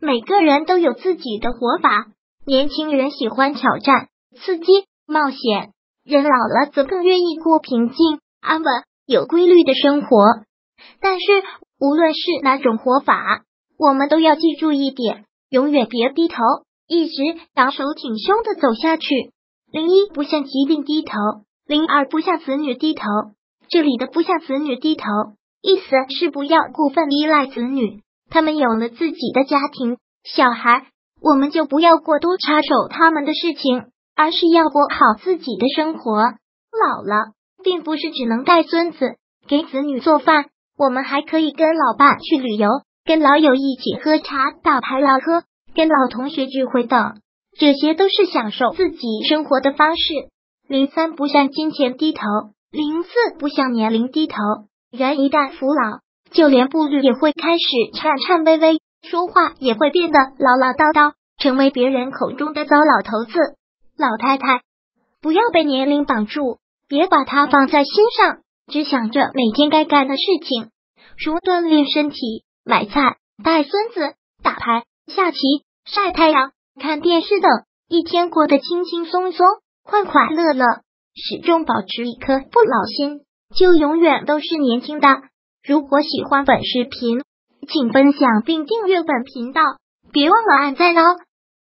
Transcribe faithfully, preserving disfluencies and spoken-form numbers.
每个人都有自己的活法，年轻人喜欢挑战、刺激、冒险，人老了则更愿意过平静、安稳、有规律的生活。但是无论是哪种活法，我们都要记住一点，永远别低头，一直昂首挺胸的走下去。零一不向疾病低头，零二不向子女低头。这里的不向子女低头，意思是不要过分依赖子女，他们有了自己的家庭、小孩，我们就不要过多插手他们的事情，而是要过好自己的生活。老了，并不是只能带孙子、给子女做饭，我们还可以跟老爸去旅游，跟老友一起喝茶、打牌、唠嗑，跟老同学聚会等，这些都是享受自己生活的方式。零三不向金钱低头，零四不向年龄低头。人一旦服老，就连步履也会开始颤颤巍巍，说话也会变得唠唠叨叨，成为别人口中的糟老头子、老太太。不要被年龄绑住，别把它放在心上，只想着每天该干的事情，如锻炼身体、买菜、带孙子、打牌、下棋、晒太阳、看电视等，一天过得轻轻松松、快快乐乐，始终保持一颗不老心，就永远都是年轻的。如果喜欢本视频，请分享并订阅本频道，别忘了按赞哦。